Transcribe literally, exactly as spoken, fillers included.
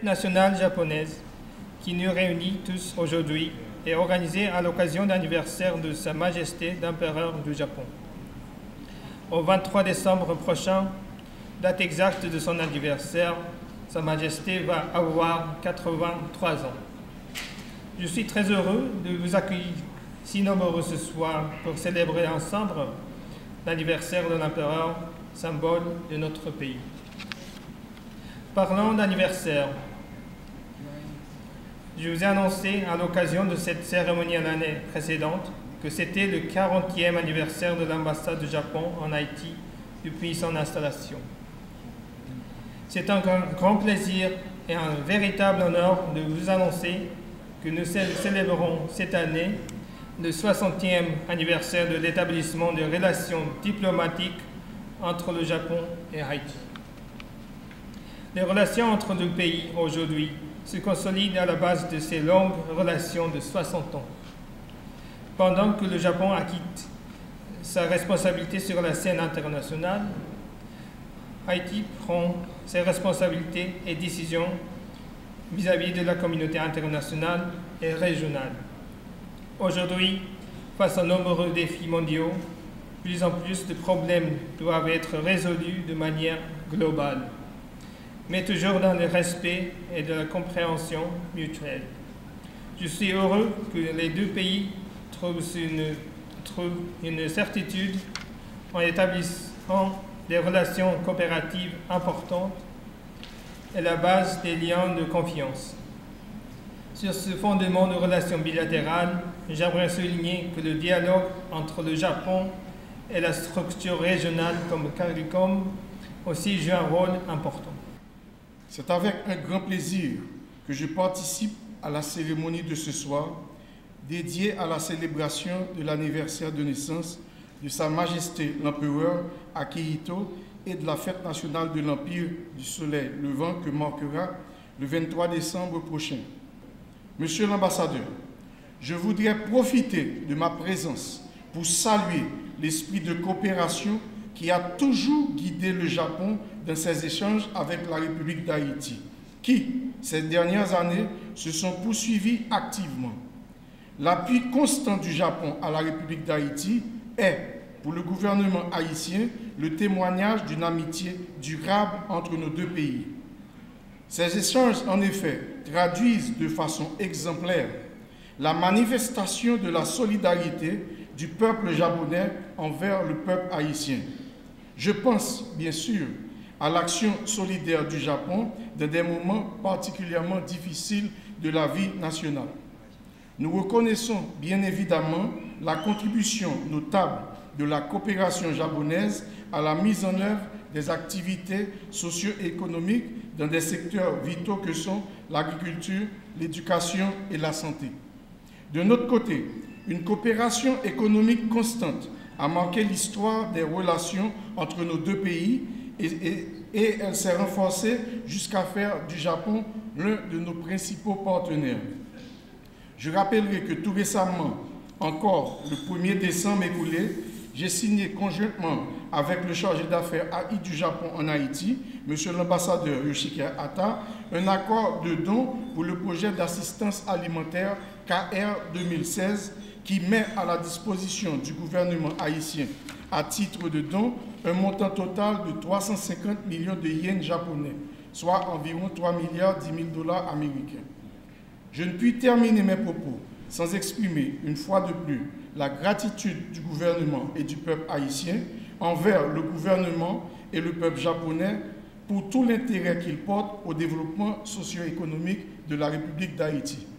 nationale japonaise qui nous réunit tous aujourd'hui est organisée à l'occasion d'anniversaire de Sa Majesté l'Empereur du Japon. Au vingt-trois décembre prochain, date exacte de son anniversaire, Sa Majesté va avoir quatre-vingt-trois ans. Je suis très heureux de vous accueillir si nombreux ce soir pour célébrer ensemble l'anniversaire de l'Empereur, symbole de notre pays. Parlons d'anniversaire. Je vous ai annoncé à l'occasion de cette cérémonie l'année précédente que c'était le quarantième anniversaire de l'ambassade du Japon en Haïti depuis son installation. C'est un grand plaisir et un véritable honneur de vous annoncer que nous célébrons cette année le soixantième anniversaire de l'établissement de relations diplomatiques entre le Japon et Haïti. Les relations entre deux pays aujourd'hui se consolident à la base de ces longues relations de soixante ans. Pendant que le Japon acquitte sa responsabilité sur la scène internationale, Haïti prend ses responsabilités et décisions vis-à-vis de la communauté internationale et régionale. Aujourd'hui, face à nombreux défis mondiaux, plus en plus de problèmes doivent être résolus de manière globale, mais toujours dans le respect et de la compréhension mutuelle. Je suis heureux que les deux pays trouvent une, trouvent une certitude en établissant des relations coopératives importantes et la base des liens de confiance. Sur ce fondement de relations bilatérales, j'aimerais souligner que le dialogue entre le Japon et la structure régionale comme CARICOM aussi joue un rôle important. C'est avec un grand plaisir que je participe à la cérémonie de ce soir, dédiée à la célébration de l'anniversaire de naissance de Sa Majesté l'Empereur Akihito et de la fête nationale de l'Empire du Soleil Levant que marquera le vingt-trois décembre prochain. Monsieur l'ambassadeur, je voudrais profiter de ma présence pour saluer l'esprit de coopération qui a toujours guidé le Japon dans ses échanges avec la République d'Haïti, qui, ces dernières années, se sont poursuivis activement. L'appui constant du Japon à la République d'Haïti est, pour le gouvernement haïtien, le témoignage d'une amitié durable entre nos deux pays. Ces échanges, en effet, traduisent de façon exemplaire la manifestation de la solidarité du peuple japonais envers le peuple haïtien. Je pense, bien sûr, à l'action solidaire du Japon dans des moments particulièrement difficiles de la vie nationale. Nous reconnaissons bien évidemment la contribution notable de la coopération japonaise à la mise en œuvre des activités socio-économiques dans des secteurs vitaux que sont l'agriculture, l'éducation et la santé. De notre côté, une coopération économique constante a marqué l'histoire des relations entre nos deux pays et, et, et elle s'est renforcée jusqu'à faire du Japon l'un de nos principaux partenaires. Je rappellerai que tout récemment, encore le premier décembre écoulé, j'ai signé conjointement avec le chargé d'affaires A I du Japon en Haïti, M. l'ambassadeur Yoshiki Hata, un accord de don pour le projet d'assistance alimentaire K R deux mille seize qui met à la disposition du gouvernement haïtien à titre de don un montant total de trois cent cinquante millions de yens japonais, soit environ trois milliards dix mille dollars américains. Je ne puis terminer mes propos sans exprimer une fois de plus la gratitude du gouvernement et du peuple haïtien envers le gouvernement et le peuple japonais pour tout l'intérêt qu'ils portent au développement socio-économique de la République d'Haïti.